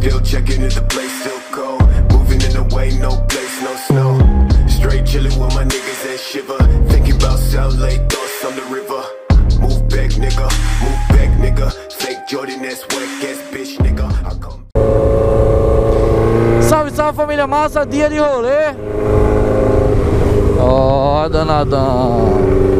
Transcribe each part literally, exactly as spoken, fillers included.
Still checking if the place still cold. Moving in the way, no place, no snow. Straight chilling with my niggas that shiver. Thinking about South Lake, thoughts on the river. Move back, nigga, move back, nigga. Fake Jordan, that's whack ass bitch, nigga. I come. Salve, salve família massa, dia de rolê. Ó, oh, danadão.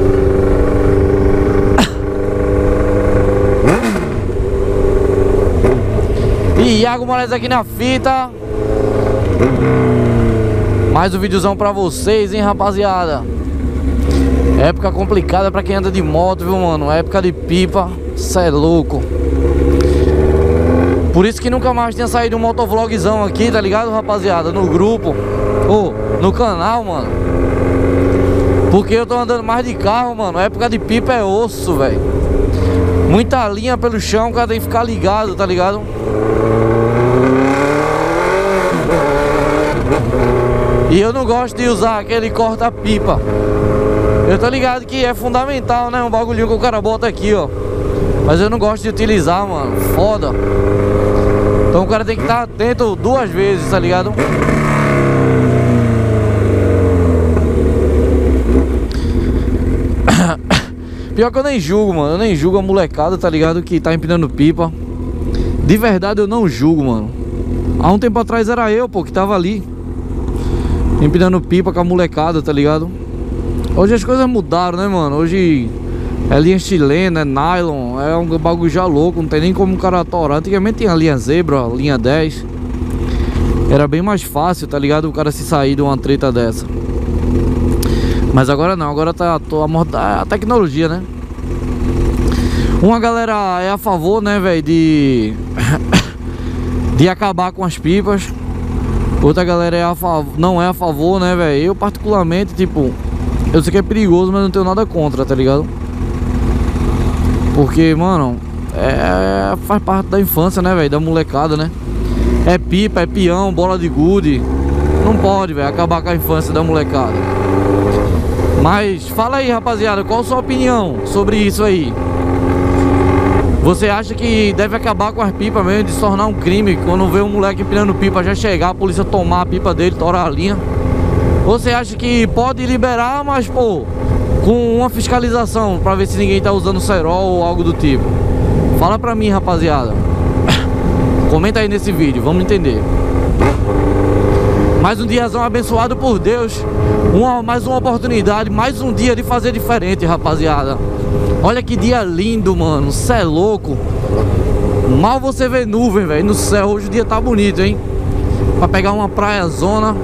E Iago Moraes aqui na fita. Mais um videozão pra vocês, hein, rapaziada. Época complicada pra quem anda de moto, viu, mano? Época de pipa, cê é louco. Por isso que nunca mais tinha saído um motovlogzão aqui, tá ligado, rapaziada? No grupo, ou oh, no canal, mano. Porque eu tô andando mais de carro, mano. Época de pipa é osso, velho. Muita linha pelo chão, o cara tem que ficar ligado, tá ligado? E eu não gosto de usar aquele corta-pipa. Eu tô ligado que é fundamental, né? Um bagulhinho que o cara bota aqui, ó. Mas eu não gosto de utilizar, mano. Foda. Então o cara tem que estar atento duas vezes, tá ligado? Pior que eu nem julgo, mano. Eu nem julgo a molecada, tá ligado? Que tá empinando pipa. De verdade eu não julgo, mano. Há um tempo atrás era eu, pô, que tava ali empinando pipa com a molecada, tá ligado? Hoje as coisas mudaram, né, mano? Hoje é linha chilena, é nylon, é um bagulho já louco. Não tem nem como o cara atorar. Antigamente tinha linha zebra, linha dez. Era bem mais fácil, tá ligado? O cara se sair de uma treta dessa. Mas agora não, agora tá a, a tecnologia, né? Uma galera é a favor, né, velho, de de acabar com as pipas. Outra galera é a favor, não é a favor, né, velho? Eu particularmente, tipo, eu sei que é perigoso, mas não tenho nada contra, tá ligado? Porque, mano, é, faz parte da infância, né, velho? Da molecada, né? É pipa, é peão, bola de gude. Não pode, velho, acabar com a infância da molecada. Mas fala aí, rapaziada, qual a sua opinião sobre isso aí? Você acha que deve acabar com as pipas mesmo, de se tornar um crime? Quando vê um moleque empinando pipa, já chegar, a polícia tomar a pipa dele, torar a linha? Ou você acha que pode liberar, mas, pô, com uma fiscalização, pra ver se ninguém tá usando cerol ou algo do tipo? Fala pra mim, rapaziada. Comenta aí nesse vídeo, vamos entender. Mais um diazão abençoado por Deus. Uma, mais uma oportunidade, mais um dia de fazer diferente, rapaziada. Olha que dia lindo, mano. Cê é louco. Mal você vê nuvem, velho, no céu. Hoje o dia tá bonito, hein? Pra pegar uma praia zona,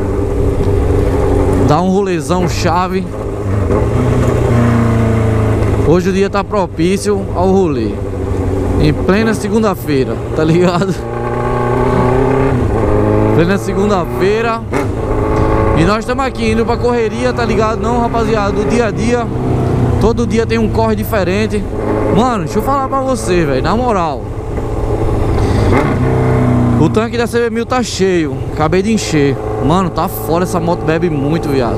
dar um rolezão chave. Hoje o dia tá propício ao rolê. Em plena segunda-feira, tá ligado? Plena segunda-feira. E nós estamos aqui indo pra correria, tá ligado? Não, rapaziada, do dia a dia. Todo dia tem um corre diferente. Mano, deixa eu falar pra você, velho, na moral. O tanque da C B mil tá cheio. Acabei de encher. Mano, tá fora, essa moto bebe muito, viado.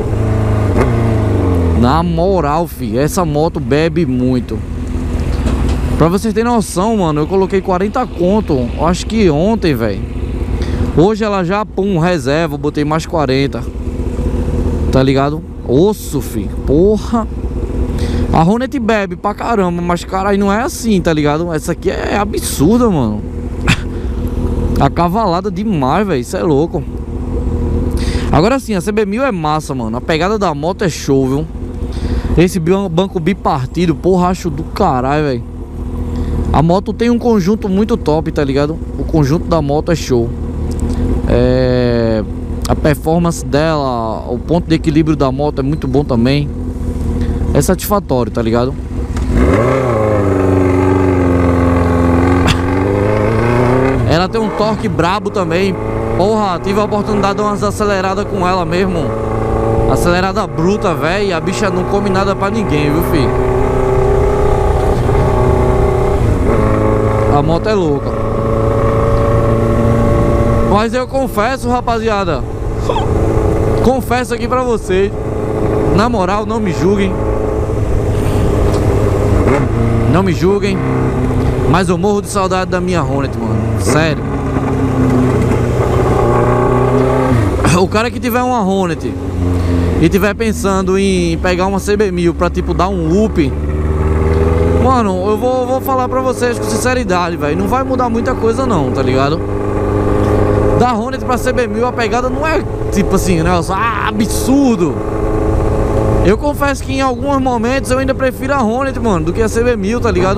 Na moral, fi, essa moto bebe muito. Pra vocês terem noção, mano, eu coloquei quarenta conto, acho que ontem, velho. Hoje ela já, pum, reserva, botei mais quarenta. Tá ligado? Osso, fi, porra. A Hornet bebe pra caramba, mas caralho, não é assim, tá ligado? Essa aqui é absurda, mano. Acavalada demais, velho, isso é louco. Agora sim, a C B mil é massa, mano. A pegada da moto é show, viu? Esse banco bipartido, porra, acho do caralho, velho. A moto tem um conjunto muito top, tá ligado? O conjunto da moto é show. É... A performance dela, o ponto de equilíbrio da moto é muito bom também. É satisfatório, tá ligado? Ela tem um torque brabo também. Porra, tive a oportunidade de dar umas aceleradas com ela mesmo. Acelerada bruta, velho. E a bicha não come nada pra ninguém, viu, filho? A moto é louca. Mas eu confesso, rapaziada, confesso aqui pra vocês, na moral, não me julguem. Não me julguem, mas eu morro de saudade da minha Hornet, mano. Sério. O cara que tiver uma Hornet e tiver pensando em pegar uma C B mil pra tipo dar um up, mano, eu vou, vou falar pra vocês com sinceridade, velho, não vai mudar muita coisa não, tá ligado? Da Hornet pra C B mil a pegada não é tipo assim, né, ah, absurdo. Eu confesso que em alguns momentos eu ainda prefiro a Hornet, mano, do que a C B mil, tá ligado?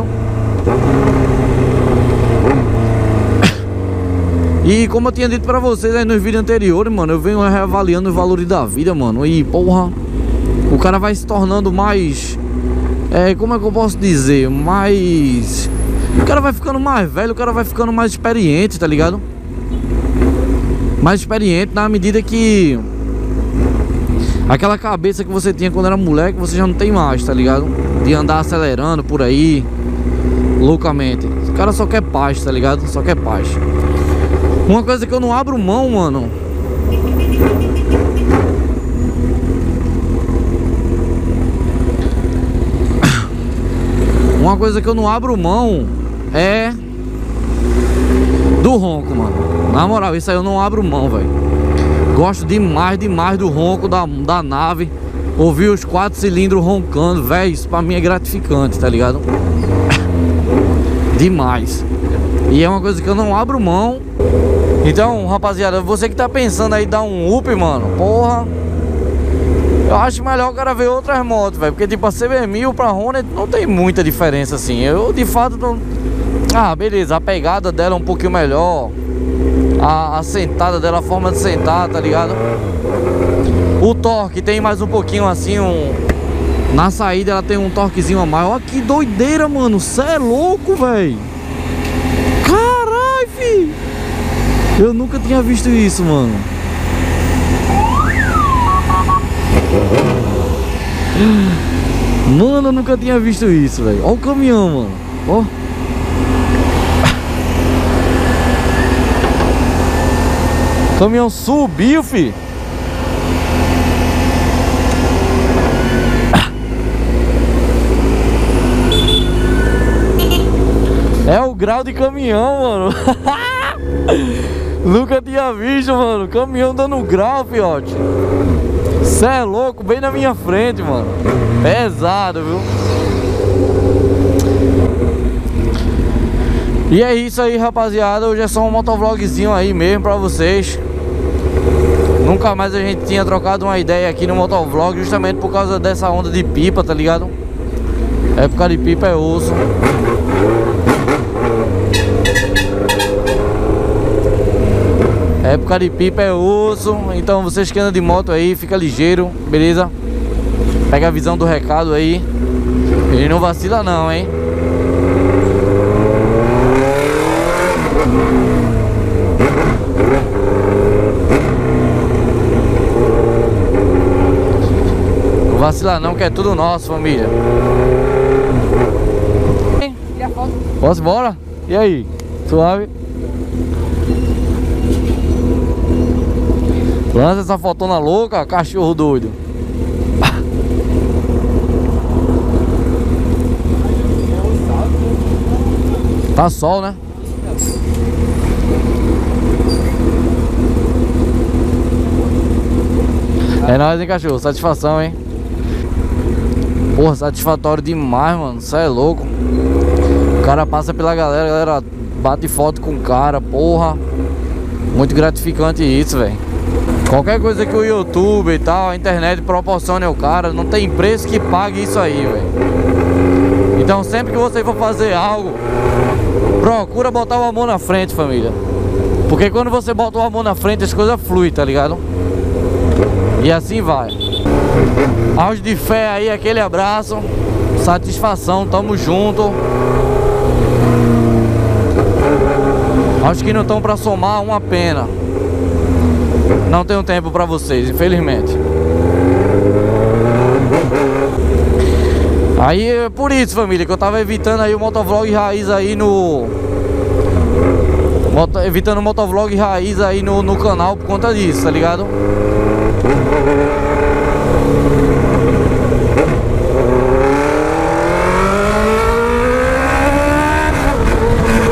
E como eu tinha dito pra vocês aí nos vídeos anteriores, mano, eu venho reavaliando os valores da vida, mano. E, porra, o cara vai se tornando mais... É, como é que eu posso dizer? Mais... O cara vai ficando mais velho, o cara vai ficando mais experiente, tá ligado? Mais experiente na medida que... Aquela cabeça que você tinha quando era moleque, você já não tem mais, tá ligado? De andar acelerando por aí, loucamente. O cara só quer paz, tá ligado? Só quer paz. Uma coisa que eu não abro mão, mano, Uma coisa que eu não abro mão é do ronco, mano. Na moral, isso aí eu não abro mão, velho. Gosto demais, demais do ronco da, da nave. Ouvir os quatro cilindros roncando, velho, isso pra mim é gratificante, tá ligado? Demais. E é uma coisa que eu não abro mão. Então, rapaziada, você que tá pensando aí em dar um up, mano, porra, eu acho melhor o cara ver outras motos, velho. Porque tipo, a C B mil pra Hornet não tem muita diferença assim. Eu de fato não... Ah, beleza, a pegada dela é um pouquinho melhor, a, a sentada dela, a forma de sentar, tá ligado? O torque tem mais um pouquinho assim, um... Na saída ela tem um torquezinho a mais. Olha que doideira, mano, cê é louco, velho. Caralho, filho. Eu nunca tinha visto isso, mano. Mano, eu nunca tinha visto isso, velho. Olha o caminhão, mano. Ó. O caminhão subiu, fi. É o grau de caminhão, mano. Nunca tinha visto, mano. Caminhão dando grau, fiote. Cê é louco, bem na minha frente, mano. Pesado, viu? E é isso aí, rapaziada. Hoje é só um motovlogzinho aí mesmo pra vocês. Nunca mais a gente tinha trocado uma ideia aqui no motovlog, justamente por causa dessa onda de pipa, tá ligado? Época de pipa é osso. Época de pipa é osso. Então vocês que andam de moto aí, fica ligeiro, beleza? Pega a visão do recado aí. E não vacila não, hein? Não vacila não, que é tudo nosso, família. Posso ir embora? E aí? Suave? Lança essa fotona louca, cachorro doido. Tá sol, né? É nóis, hein, cachorro? Satisfação, hein? Porra, satisfatório demais, mano. Cê é louco. O cara passa pela galera, a galera bate foto com o cara, porra. Muito gratificante isso, velho. Qualquer coisa que o YouTube e tal, a internet proporcione ao cara, não tem preço que pague isso aí, velho. Então sempre que você for fazer algo, procura botar o amor na frente, família. Porque quando você bota o amor na frente, as coisas fluem, tá ligado? E assim vai. Aos de fé aí, aquele abraço. Satisfação, tamo junto. Aos que não estão pra somar, uma pena. Não tenho tempo pra vocês, infelizmente. Aí é por isso, família, que eu tava evitando aí o motovlog raiz aí no... Moto... Evitando o motovlog raiz aí no, no canal por conta disso, tá ligado?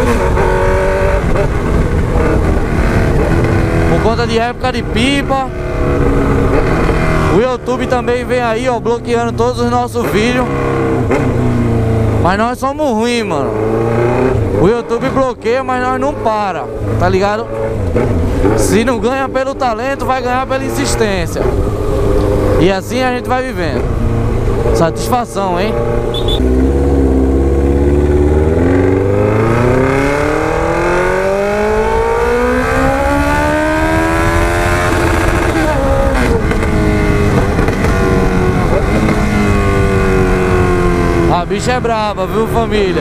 Por conta de época de pipa. O YouTube também vem aí, ó, bloqueando todos os nossos vídeos. Mas nós somos ruins, mano. O YouTube bloqueia, mas nós não para, tá ligado? Se não ganha pelo talento, vai ganhar pela insistência. E assim a gente vai vivendo. Satisfação, hein? A bicha é braba, viu, família?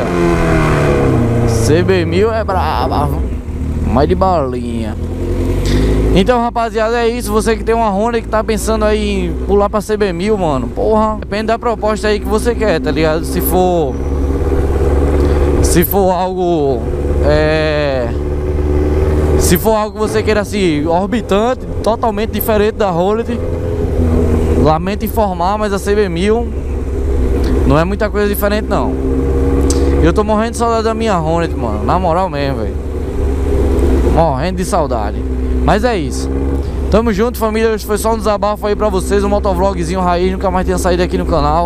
C B mil é braba, mais de balinha. Então, rapaziada, é isso. Você que tem uma Honda que tá pensando aí em pular pra C B mil, mano, porra, depende da proposta aí que você quer, tá ligado? Se for Se for algo É Se for algo que você queira assim, orbitante, totalmente diferente da Holiday, lamento informar, mas a C B mil não é muita coisa diferente, não. Eu tô morrendo de saudade da minha Hornet, mano. Na moral mesmo, velho. Morrendo de saudade. Mas é isso. Tamo junto, família. Hoje foi só um desabafo aí pra vocês. Um motovlogzinho raiz. Nunca mais tinha saído aqui no canal.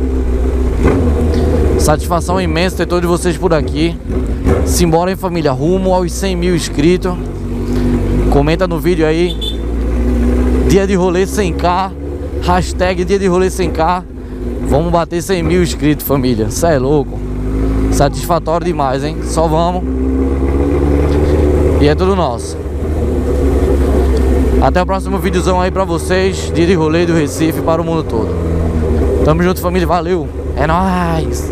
Satisfação imensa ter todos vocês por aqui. Simbora, hein, família. Rumo aos cem mil inscritos. Comenta no vídeo aí. Dia de rolê cem K. Hashtag dia de rolê cem K. Vamos bater cem mil inscritos, família. Cê é louco. Satisfatório demais, hein? Só vamos. E é tudo nosso. Até o próximo videozão aí pra vocês. Dia de rolê do Recife para o mundo todo. Tamo junto, família. Valeu. É nóis.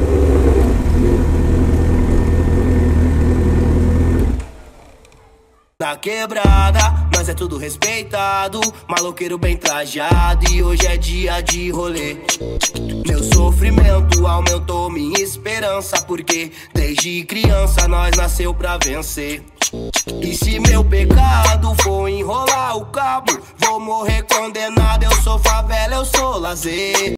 Na quebrada, nós é tudo respeitado. Maloqueiro bem trajado. E hoje é dia de rolê. Meu sofrimento aumentou minha esperança, porque desde criança nós nasceu pra vencer. E se meu pecado for enrolar o cabo, vou morrer condenado. Eu sou favela, eu sou lazer.